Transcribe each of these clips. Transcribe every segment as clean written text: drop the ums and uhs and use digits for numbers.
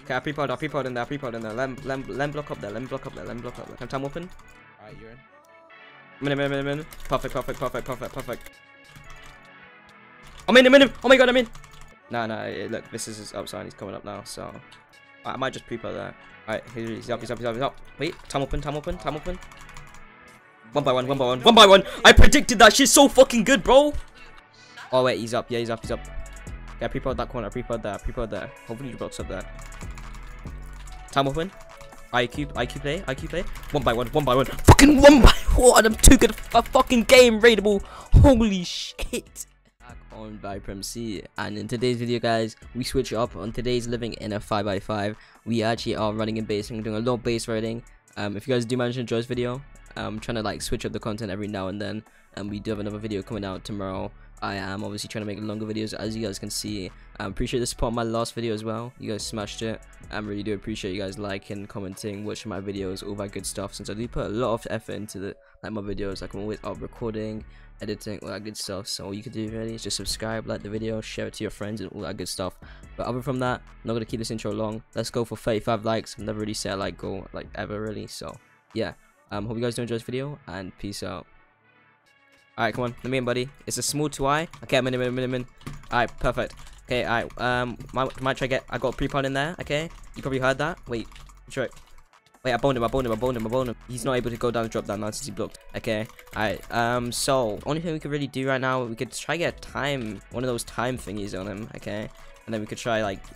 Okay, I pre-pod in there, Lem block up there, Lem block up there. Can time open? Alright, you're in. Minute. Perfect. I'm in. Oh my god, I'm in. No, look, this is his upside. He's coming up now, so I might just pre-pod there. Alright, he's up. Wait, time open. One by one. I predicted that shit so fucking good, bro. Oh wait, he's up. Yeah, he's up. Yeah, pre-pod that corner, pre-pod there. Hopefully the blocks up there. Time open. IQ play. One by one. Fucking one by one. I'm too good for a fucking game, raidable. Holy shit. Back on Viper MC, and in today's video, guys, we switch up. On today's living in a 5x5. We actually are running in base and doing a lot of base raiding. If you guys do manage to enjoy this video, I'm trying to like switch up the content every now and then, and we do have another video coming out tomorrow. I am obviously trying to make longer videos, as you guys can see. Appreciate the support on my last video as well. You guys smashed it. I really do appreciate you guys liking, commenting, watching my videos, all that good stuff. Since I do put a lot of effort into my videos, like I'm always up recording, editing, all that good stuff. So all you can do really is just subscribe, like the video, share it to your friends, and all that good stuff. But other from that, I'm not gonna keep this intro long. Let's go for 35 likes. I've never really set a like goal like ever really. So yeah, hope you guys do enjoy this video, and peace out. Alright, come on, let me in, buddy. It's a small 2i. Okay, I'm in. Alright, perfect. Okay, alright, might try get. I got a pre-pod in there, okay? You probably heard that. Wait, try. Wait, I boned him. He's not able to go down the drop down now since he blocked. Okay, alright, so, only thing we could really do right now, we could try get time, one of those time thingies on him, okay? And then we could try, like.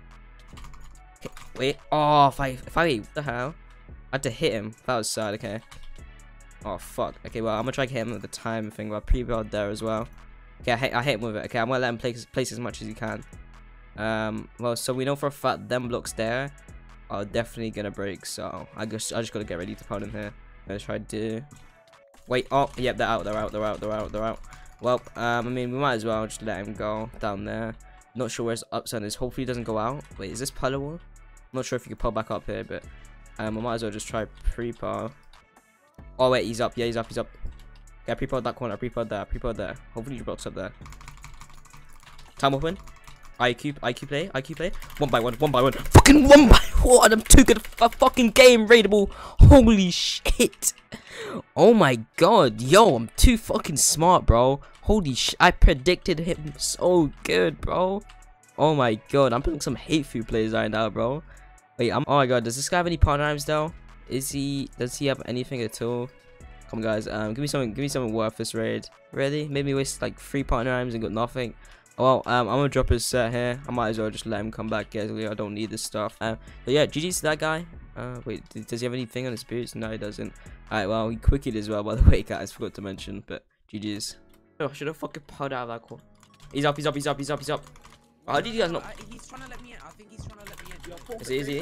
Okay, wait, oh, if I, what the hell? I had to hit him. That was sad, okay. Oh fuck. Okay, well I'm gonna try to hit him with the time thing, but pre-build there as well. Okay, I hit him with it. Okay, I'm gonna let him place as much as he can. Well, so we know for a fact them blocks there are definitely gonna break. So I just gotta get ready to pound him here. Let's try to. Wait. Oh, yep, they're out. Well, I mean, we might as well just let him go down there. Not sure where his upside is. Hopefully he doesn't go out. Wait, is this pillar wall? I'm not sure if you can pull back up here, but I might as well just try pre-par. Oh wait, he's up. Yeah, he's up. Yeah, pre-pod that corner, pre-pod there. Hopefully your blocks up there. Time open. IQ play. One by one. Fucking one by one. I'm too good for a fucking game, raidable. Holy shit. Oh my god, yo, I'm too fucking smart, bro. Holy shit, I predicted him so good, bro. Oh my god, I'm putting some hateful plays right now, bro. Wait, oh my god, does this guy have any partner rhymes though? Does he have anything at all? Come on, guys, give me something worth this raid. Really? Made me waste like 3 partner rhymes and got nothing. Well, I'm gonna drop his set here. I might as well just let him come back, guys. I don't need this stuff. But yeah, GG's to that guy. Wait, does he have anything on his boots? No, he doesn't. Alright, well, he quickied as well, by the way, guys. Forgot to mention, but GG's. Oh, should have fucking pulled out of that call. He's up. How did you guys not? He's trying to let me in. I think he's trying to let me in. Is it easy?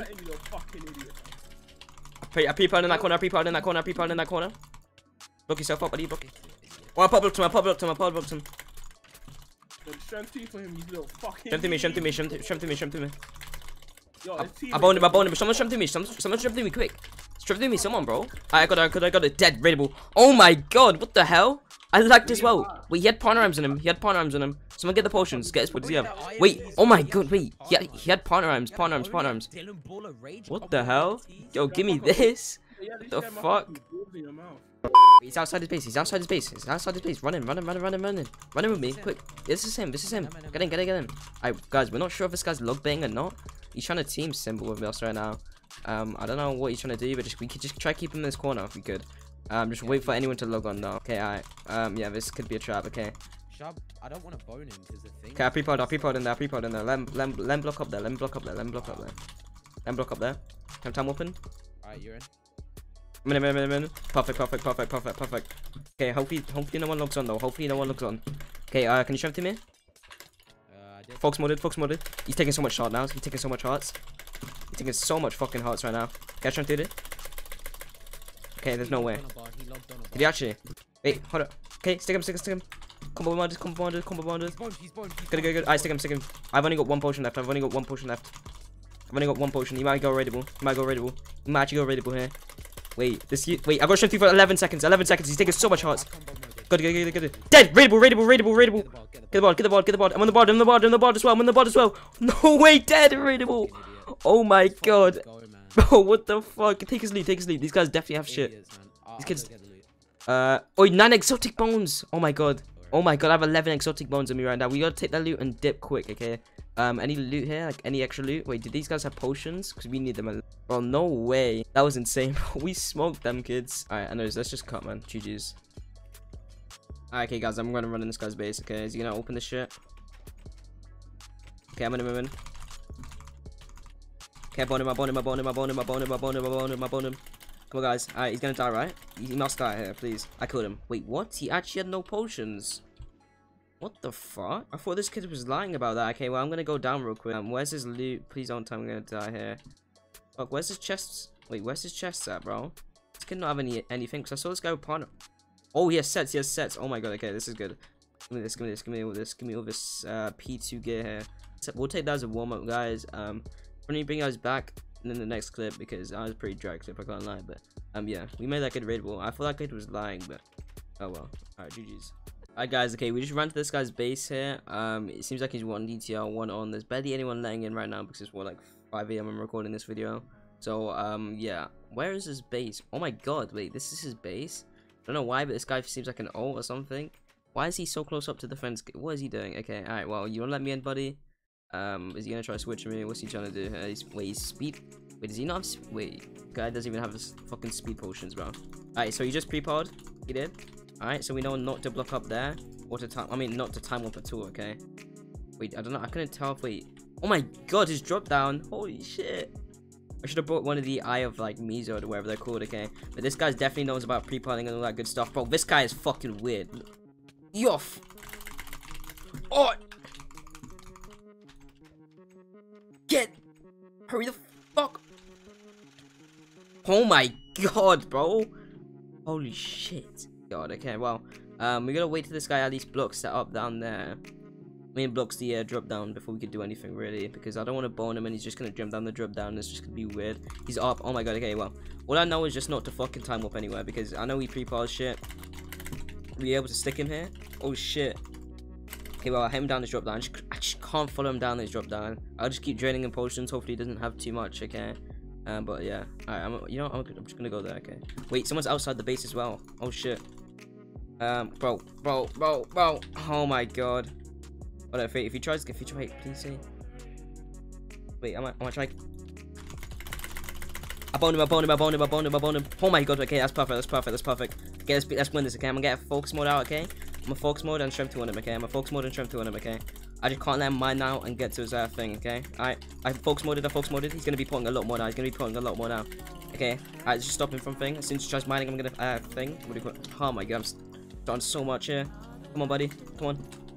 I pre-pod in that corner. Block yourself up, buddy. Block it. Oh, I pop blocked him. Strength for him, you little fucking. Strength to me. Yo, I boned him. Someone strength to me, quick. Strength to me, someone, bro. I got it. Dead, raidable. Oh my god, what the hell? I lagged as well. Wait, he had partner arms on him. Someone get the potions. Get his. What does he have? Wait, oh my god, wait. He had partner arms. What the hell? Yo, give me this. What the fuck? He's outside his base. Run in with me, quick. This is him. Get in. Alright, guys, we're not sure if this guy's log bang or not. He's trying to team symbol with us right now. I don't know what he's trying to do, but we could just try to keep him in this corner if we could. Just wait for anyone to log on though. Okay, alright. Yeah, this could be a trap. Okay. I don't want to bone him because the thing. Okay, I pre-pod in there. Lem block up there. Lem block up there. Time open. Alright, you're in. Minute. Perfect. Okay, hopefully no one logs on though. Okay, can you strength to me? Fox modded. He's taking so much heart now. He's taking so much fucking hearts right now. Get strength to it. Okay, there's no way. Did he actually? Wait, hold up. Okay, stick him. Combo bonded. He's boned. Good. Alright, stick him. I've only got one potion left. He might go raidable. He might actually go raidable here. Wait, I got strength for 11 seconds. He's taking so much hearts. Good. Dead. Raidable. Get the ball. I'm on the board as well. No way, dead. Raidable. Oh my god. Go, man. Bro, what the fuck? Take his loot, take his loot. These guys definitely have shit. Idiots, man. These kids- I'll go get the loot. Oh, 9 exotic bones. Oh my god. Oh my god, I have 11 exotic bones on me right now. We gotta take that loot and dip quick, okay? Any loot here? Like, any extra loot? Wait, did these guys have potions? Because we need them. Well, no way. That was insane. We smoked them, kids. Alright, anyways, let's just cut, man. GG's. Alright, okay, guys, I'm gonna run in this guy's base, okay? Is he gonna open this shit? Okay, I'm gonna move in. Okay, I bone him, I bone him, I bone him, I bone him, I bone him, I bone him, I bone him, I bone him. Come on, guys. Alright, he's gonna die, right? He must die here, please. I killed him. Wait, what? He actually had no potions. What the fuck? I thought this kid was lying about that. Okay, well, I'm gonna go down real quick. Where's his loot? Please don't tell me I'm gonna die here. Fuck, where's his chest? Wait, where's his chest at, bro? This kid not have anything, because I saw this guy with partner. Oh, he has sets, he has sets. Oh my god, okay, this is good. Give me this, give me this, give me all this, give me all this P2 gear here. So we'll take that as a warm-up, guys. When you bring us back in the next clip, because I was a pretty dry clip, I can't lie, but yeah, we made that kid raidable. I thought that kid was lying, but oh well. Alright, GG's. Alright guys, okay, we just ran to this guy's base here. It seems like he's 1 DTR, 1 on. There's barely anyone letting in right now because it's what, like 5 AM I'm recording this video. So yeah, where is his base? Oh my god, wait, this is his base? I don't know why, but this guy seems like an ult or something. Why is he so close up to the fence? What is he doing? Okay, alright, well, you wanna let me in, buddy? Is he gonna try switching me? What's he trying to do? Wait, he's speed. Wait, does he not have? Wait, guy doesn't even have his fucking speed potions, bro. Alright, so he just pre-pod. He did. Alright, so we know not to block up there, or to time. I mean, not to time up at all. Okay. Wait, I don't know. I couldn't tell if Oh my god, his drop down. Holy shit. I should have brought one of the Eye of like Mizo or whatever they're called. Okay, but this guy definitely knows about pre-podding and all that good stuff, bro. This guy is fucking weird. Yoff. Oh. Get. Hurry the fuck. Oh my god, bro. Holy shit. God, okay, well, we gotta wait till this guy at least blocks that up down there. I mean, blocks the drop down before we could do anything, really, because I don't want to bone him and he's just gonna jump down the drop down and it's just gonna be weird. He's up. Oh my god, okay, well, all I know is just not to fucking time up anywhere, because I know he pre-pause shit. Be able to stick him here? Oh shit. Okay, well, I hit him down this drop down. I just can't follow him down this drop down. I'll just keep draining him potions. Hopefully he doesn't have too much, okay? But yeah, alright, you know, I'm just gonna go there, okay? Wait, someone's outside the base as well. Oh shit. Bro. Oh my god. Hold on, if he tries, wait, please say. Wait, I'm gonna try. I boned him. Oh my god, okay, that's perfect. Okay, let's win this, okay? I'm gonna get a focus mode out, okay? I'm a focus mode and strength 2 on him, okay? Okay? I just can't let him mine now and get to his thing, okay? Alright, I focus moded. He's gonna be putting a lot more now. Okay, alright, let's just stop him from thing. As soon as he tries mining, I'm gonna thing. What do you call it? Oh my god, I'm done so much here. Come on, buddy. Come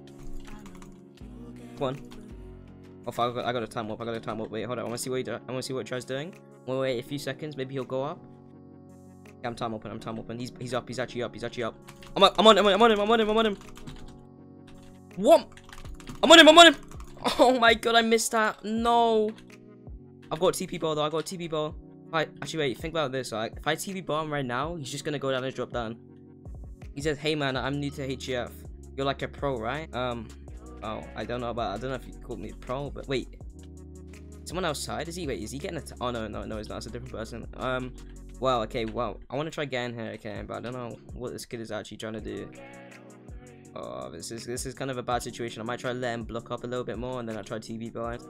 on. Oh fuck, I got a time up. Wait, hold on. I wanna see what he tries doing. Wait a few seconds. Maybe he'll go up. Okay, I'm time open. He's up. He's actually up. I'm on him. What? I'm on him. Oh my god, I missed that. No. I've got TP ball though. Actually, wait. Think about this. Like, if I TP bomb right now, he's just gonna go down and drop down. He says, "Hey man, I'm new to HEF. You're like a pro, right?" Oh, I don't know if you called me pro, but wait. Someone outside? Is he getting a oh no, it's not. It's a different person. Well, okay, well, I want to try getting here, okay, but I don't know what this kid is actually trying to do. Oh, this is kind of a bad situation. I might try to let him block up a little bit more, and then I'll try TV blind.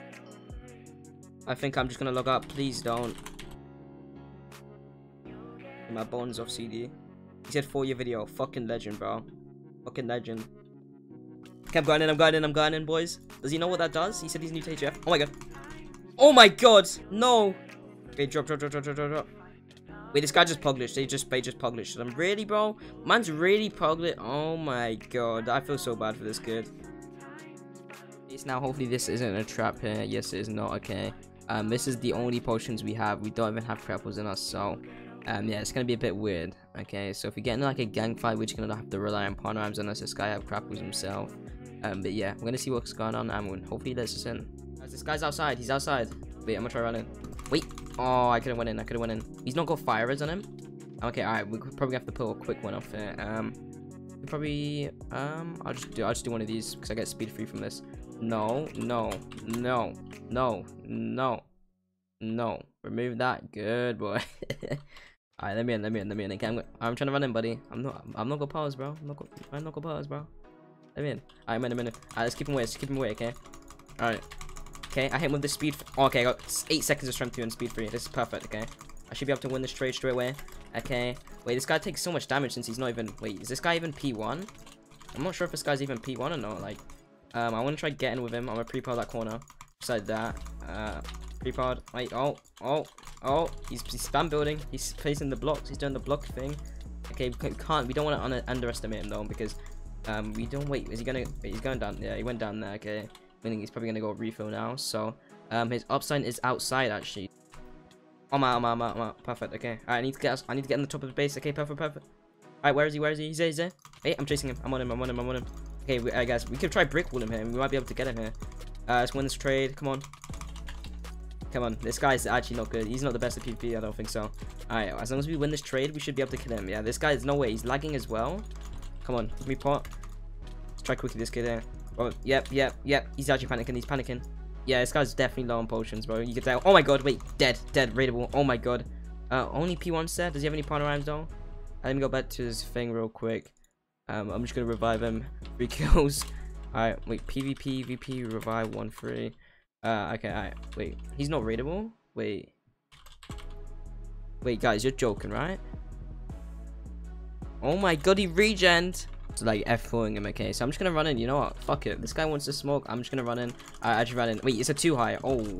I think I'm just gonna log out. Please don't. My bones off CD. He said 4-year video. Fucking legend, bro. Fucking legend. Okay, I'm going in, boys. Does he know what that does? He said he's new to HF. Oh my god. Oh my god. No. Okay, drop. Wait, this guy just puglished. They just puglished him. Really, bro? Man's really puglished. Oh my god. I feel so bad for this kid. Now, hopefully this isn't a trap here. Yes, it is not. Okay. This is the only potions we have. We don't even have grapples in us, so yeah, it's gonna be a bit weird. Okay, so if we get into like a gang fight, we're just gonna have to rely on pawn arms unless this guy have grapples himself. But yeah, we're gonna see what's going on, and hopefully he lets us in. Guys, this guy's outside. He's outside. Wait, I'm gonna try running. Wait. Oh, I couldn't went in. He's not got fire res on him. Okay, alright. We could probably have to pull a quick one off here. Probably. I'll just do one of these because I get speed free from this. No. No. Remove that. Good boy. Alright, let me in. Okay, I'm trying to run in, buddy. I'm not gonna pause, bro. I'm not gonna pause, bro. Let me in. Alright, I'm in. Alright, let's keep him away, okay? Alright. Okay, I hit him with the speed. Okay, I got 8 seconds of strength 2 and speed 3. This is perfect, okay? I should be able to win this trade straight away. Okay. Wait, this guy takes so much damage since he's not even... Wait, is this guy even P1? I'm not sure if this guy's even P1 or not. Like, I want to try getting with him. I'm gonna pre-pod that corner. Just like that. Pre-pod. Wait, oh. He's spam building. He's placing the blocks. He's doing the block thing. Okay, we don't want to underestimate him, though, because... we don't... Wait, is he gonna... Wait, he's going down. Yeah, he went down there, okay. Meaning he's probably gonna go refill now. So, his up sign is outside, actually. I'm out. Perfect. Okay. Alright, I need to get on the top of the base. Okay, perfect. Alright, where is he? He's there. Hey, I'm chasing him. I'm on him. Okay, guys, we could try brick wall him here. We might be able to get him here. Let's win this trade. Come on. This guy's actually not good. He's not the best at PvP. I don't think so. Alright, as long as we win this trade, we should be able to kill him. Yeah, this guy is no way. He's lagging as well. Come on, give me pot. Let's try quickly this kid here. Oh, yep. He's actually panicking. Yeah, this guy's definitely low on potions, bro. You can tell. Oh my god, wait, dead, raidable. Oh my god. Only P1 set. Does he have any partner rhymes though? Let me go back to his thing real quick. I'm just gonna revive him. 3 kills. Alright, wait, PvP, VP, revive 1-3. Okay, alright. Wait, he's not raidable? Wait, guys, you're joking, right? Oh my god, he regened. So like F4ing him, okay, so I'm just gonna run in. You know what, fuck it, this guy wants to smoke. I'm just gonna run in. I just ran in. Wait, it's a 2 high. Oh.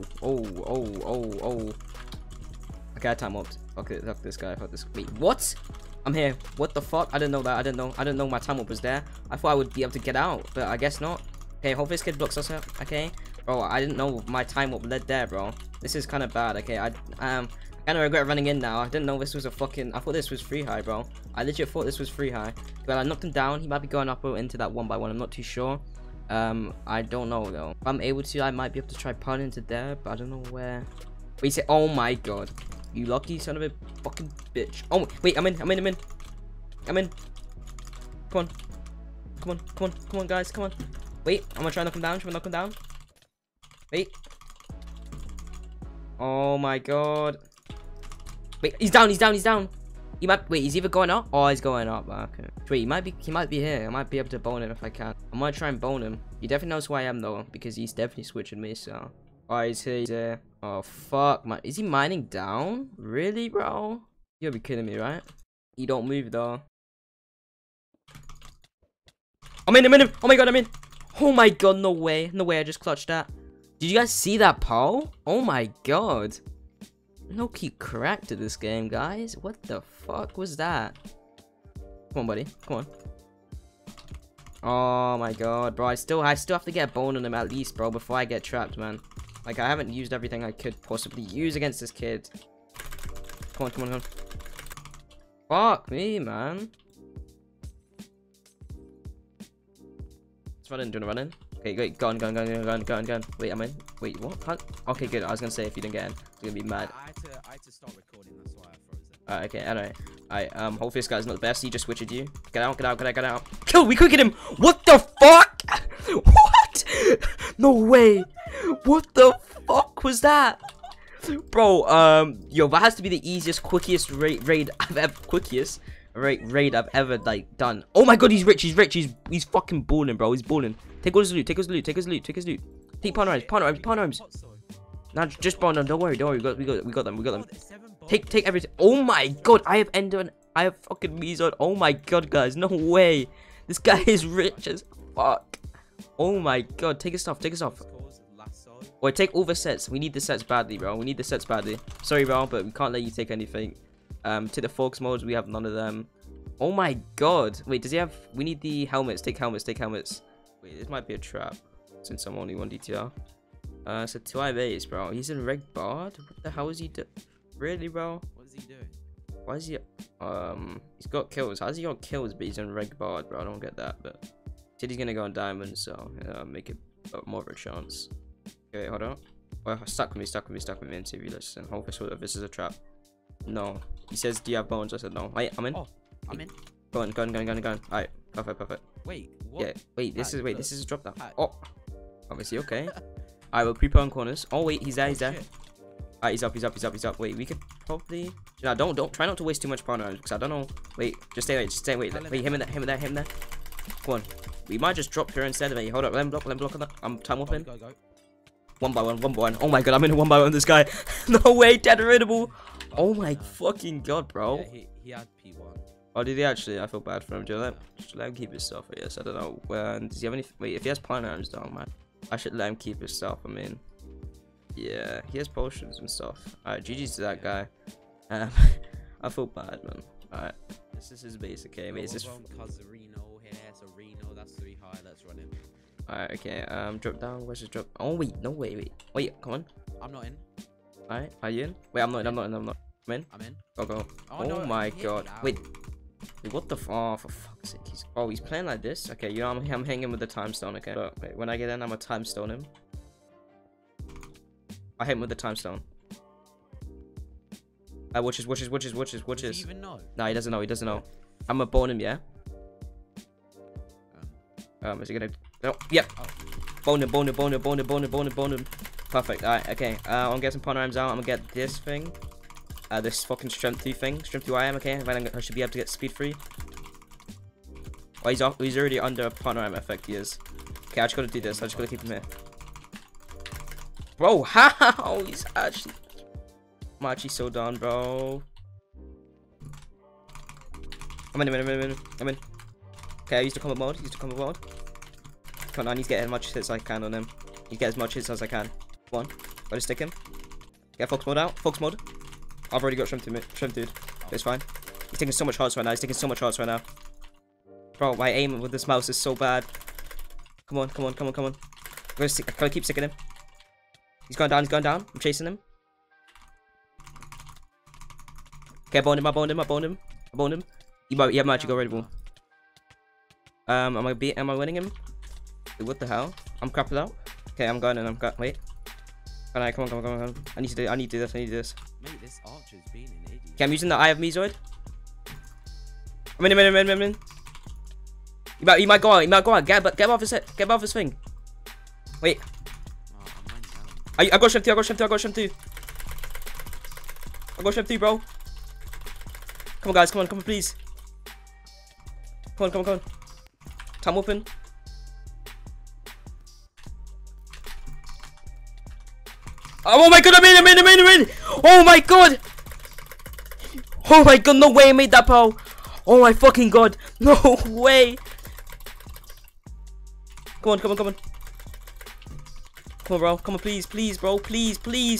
Okay, I time upped. Okay, fuck this guy. Wait, what? I'm here. What the fuck? I didn't know that. I didn't know my time up was there. I thought I would be able to get out, but I guess not. Okay, hopefully this kid blocks us up. Okay, bro, I didn't know my time up led there, bro. This is kind of bad. Okay, I kind of regret running in now. I didn't know this was a fucking... I thought this was free high, bro. I legit thought this was free high. But I knocked him down. He might be going up or into that 1x1. I'm not too sure. I don't know, though. If I'm able to, I might be able to try pun into there, but I don't know where. Wait, say... Oh, my God. You lucky son of a fucking bitch. Oh, wait. I'm in. Come on, guys. Come on. Wait, I'm gonna try and knock him down. Wait. Oh, my God. Wait, he's down. He might wait. He's either going up or he's going up. Okay. Wait, he might be here. I might be able to bone him if I can. I might try and bone him. He definitely knows who I am though, because he's definitely switching me. So, oh, he's here. Oh fuck, man. Is he mining down? Really, bro? You gotta be kidding me, right? He don't move though. I'm in him. Oh my god, I'm in. Oh my god, no way. I just clutched that. Did you guys see that pole? Oh my god. No key cracked to this game, guys. What the fuck was that? Come on, buddy. Come on. Oh my god, bro. I still have to get a bone on him at least, bro, before I get trapped, man. Like, I haven't used everything I could possibly use against this kid. Come on. Fuck me, man. Let's run in. Do you wanna run in? Okay, wait, go on. Wait, I'm in. Wait, what? Huh? Okay, good. I was gonna say if you didn't get in, you're gonna be mad. I had to start recording, that's why I froze it. Okay, alright. Hopefully this guy's not the best. He just switched you. Get out. Kill! We quick him! What the fuck? What? No way! What the fuck was that? Bro, yo, that has to be the easiest, quickest raid I've ever like done. Oh my god, he's rich. He's fucking balling, bro. He's balling. Take all his loot. Take his loot. Take partner arms. Nah, just bro, no, don't worry. We got them. Take everything. Oh my god, I have fucking Mizon. Oh my god, guys, no way. This guy is rich as fuck. Oh my god, take his stuff. Wait, take all the sets. We need the sets badly, bro. Sorry, bro, but we can't let you take anything. To the Fox modes, we have none of them. Oh my god. Wait, does he have... We need the helmets. Take helmets. Wait, this might be a trap, since I'm only 1 DTR. So 2 IVs, bro. He's in Reg Bard? What the hell is he doing? Really, bro? What is he doing? Why is he... He's got kills. How's he got kills, but he's in Reg Bard, bro? I don't get that, but... Said he's gonna go on Diamond, so... make it more of a chance. Okay, wait, hold on. Oh, stuck with me in TV. Listen, hopefully this is a trap. No. He says, do you have bones? I said no. Wait, I'm in. Oh, I'm in. Go on. Alright, perfect. Wait, what? Yeah, this is a drop down. Oh, obviously, okay. Alright, we'll pre-put on corners. Oh, wait, he's there. Shit. Alright, he's up. Wait, we could probably. No, don't try not to waste too much partner because I don't know. Wait, just stay. Wait, him in there. Come on. We might just drop here instead of me. Hold up, let him block on that. I'm time whopping. Go. One by one. Oh my god, I'm in a 1 by 1 this guy. No way, dead readable. Oh my fucking god, bro. Yeah, he had P1. Oh, did he actually? I feel bad for him. Just let him keep his stuff, I guess. I don't know. Does he have any? Wait, if he has partner arms down, man, I should let him keep his stuff. I mean, yeah, he has potions and stuff. Alright, GG's to that guy. I feel bad, man. Alright, this is his base, okay? Mate, is this? Reno here, so Reno, that's 3 high. Let's run him. Alright, okay. Drop down. Where's his drop? Oh wait, no wait. Come on. I'm not in. Alright, are you in? Wait, I'm not in. I'm in. I'm in. Go. Oh, Oh no, my he hit god. me. Wait, what the oh, for fuck's sake. He's playing like this? Okay, you know, I'm hanging with the time stone, okay? But wait, when I get in, I'm gonna time stone him. I hit him with the time stone. Watch his. Does he even know? Nah, he doesn't know. I'm gonna bone him, yeah? Is he gonna... No, yep. Oh. Bone him. Perfect, alright, okay. I'm gonna get some panoramas out. I'm gonna get this thing. This fucking strength 3 thing. Strength 2 I am, okay? Then I should be able to get speed 3. Oh, he's already under panorama effect, he is. Okay, I just gotta do this. I just gotta keep him here. Bro, how? He's actually... I'm actually so done, bro. I'm in. Okay, I used to combo mode. Come on, I need to get as much hits as I can on him. You get as much hits as I can. Come on, gotta stick him. Get focus mode out. Focus mode. I've already got shrimp dude. It's fine. He's taking so much hearts right now. Bro, my aim with this mouse is so bad. Come on. I gotta keep sticking him. He's going down. I'm chasing him. Okay, I boned him. You might actually go ready. Am I winning him? Wait, what the hell? I'm crapping out. Okay, I'm going and wait. Come on. I need to do this. Mate, this archer's been an idiot. Okay, I'm using the Eye of Mesoid. I'm in. He might go out. Get off his head. Get off his thing. Wait. Oh, I'm running down. I got shrimp 2. I got shrimp 2, bro. Come on, guys. Come on, please. Come on. Time open. Oh my god, I'm in. Oh my god. No way I made that pow. Oh my fucking god. No way. Come on. Come on, bro. Come on, please, bro. Please,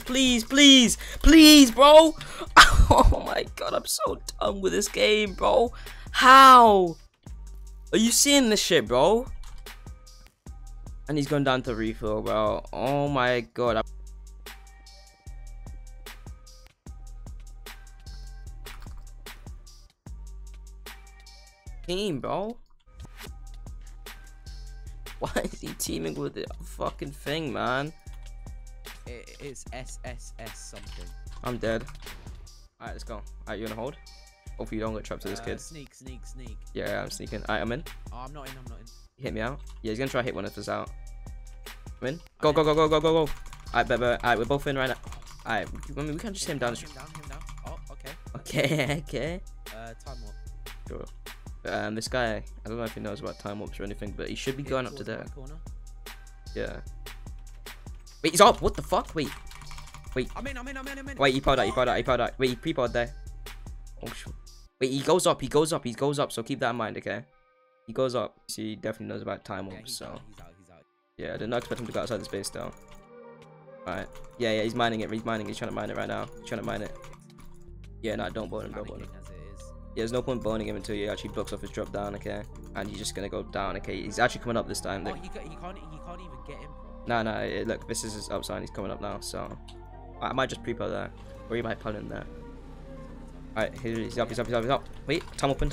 bro. Oh my god, I'm so done with this game, bro. How? Are you seeing this shit, bro? And he's going down to refill, bro. Oh my god. Team, bro. Why is he teaming with the fucking thing, man? It's SSS something. I'm dead. Alright, let's go. Alright, you gonna hold? Hopefully you don't get trapped to this kid. Sneak. Yeah, I'm sneaking. Alright, I'm in. Oh, I'm not in. He hit me out. Yeah, he's gonna try to hit one of us out. I'm in. Go. Alright, alright, we're both in right now. Alright, we can't just hit him down. Him down. Oh, okay. Okay. Time warp. Sure. This guy, I don't know if he knows about time warps or anything, but he should be going up to there. Corner. Yeah. Wait, he's up. What the fuck? Wait. I'm in. Wait, he powered out. Wait, he pre-powered there. Oh, shit. Wait, he goes up. So keep that in mind, okay? He goes up. So he definitely knows about time warps, He's so. out. Yeah, I did not expect him to go outside the space, though. Alright. Yeah, he's mining it. He's trying to mine it right now. Yeah, no, don't bone him. As it is. Yeah, there's no point boning him until he actually blocks off his drop down, okay? And he's just gonna go down, okay? He's actually coming up this time. Oh, he can't even get him. No, look, this is his up sign. He's coming up now, so I might just pre-pull there, or he might pull in there. Alright, he's up. Wait, time open.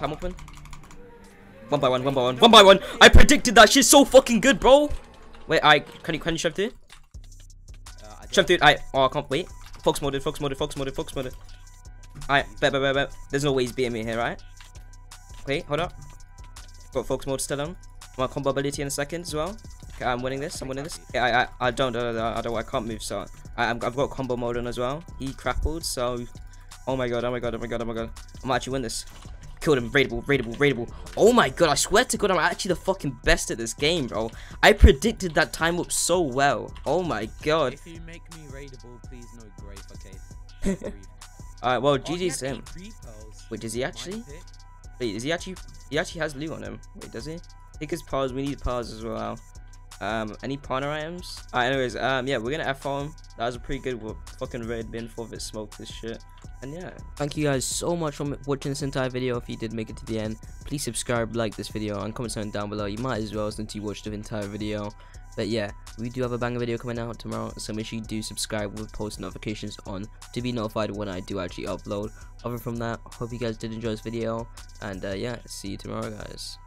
1 by 1. I predicted that shit so fucking good, bro. Wait, can you shove through? Shove through. Oh, I can't wait. Focus mode. Alright, bet. There's no way he's beating me here, right? Wait, hold up. Got focus mode still on. My combo ability in a second as well. Okay, I'm winning this. Okay, I can't move, so I've got combo mode on as well. He crappled, so oh my god, oh my god, oh my god, oh my god. I might actually win this. Killed him. Raidable. Oh my god, I swear to god, I'm actually the fucking best at this game, bro. I predicted that time up so well. Oh my god. If you make me raidable, please no grave, okay? Alright, well, Oh, GG's to him. 3 pearls. Wait, does he actually? Mine pick. Wait, is he actually? He actually has loot on him. Wait, does he? Take his pause. We need pause as well. Any partner items? Alright, anyways, yeah, we're gonna F him. That was a pretty good fucking raid bin for it smoked this shit. And yeah, thank you guys so much for watching this entire video. If you did make it to the end, please subscribe, like this video, and comment something down below. You might as well since you watched the entire video. But yeah, we do have a banger video coming out tomorrow, so make sure you do subscribe with post notifications on to be notified when I do actually upload. Other from that, hope you guys did enjoy this video, and yeah, see you tomorrow, guys.